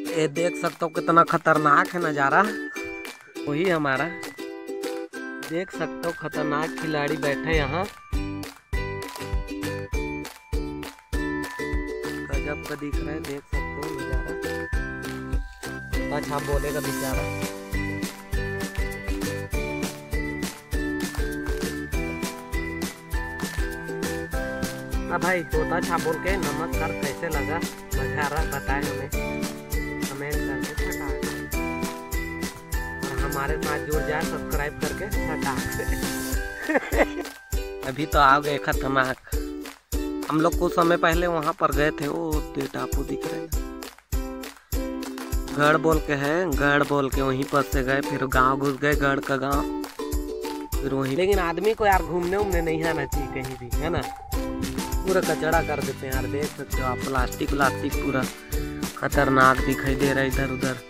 ये देख सकते हो कितना खतरनाक है नज़ारा। वही हमारा देख सकते हो खतरनाक खिलाड़ी बैठे यहाँ। गजब का दिख रहा है, देख सकते हो नज़ारा। अच्छा बोलेगा बेचारा। भाई तोता छाप बोल के नमस्कार, कैसे लगा नज़ारा बताए हमें कमेंट करके फटाक और हमारे साथ जुड़ जाए सब्सक्राइब करके फटाक से। अभी तो आ गए खतरनाक। हम लोग कुछ समय पहले वहाँ पर गए थे, वो टापू दिख रहे हैं, गढ़ बोल के है, गढ़ बोल के वहीं पर से गए, फिर गांव घुस गए, गढ़ का गांव, फिर वहीं। लेकिन आदमी को यार घूमने उमने नहीं आना चाहिए कहीं भी, है ना, पूरा कचरा कर देते हैं यार। देख सकते हो आप, प्लास्टिक व्लास्टिक पूरा खतरनाक दिखाई दे रहा है इधर उधर।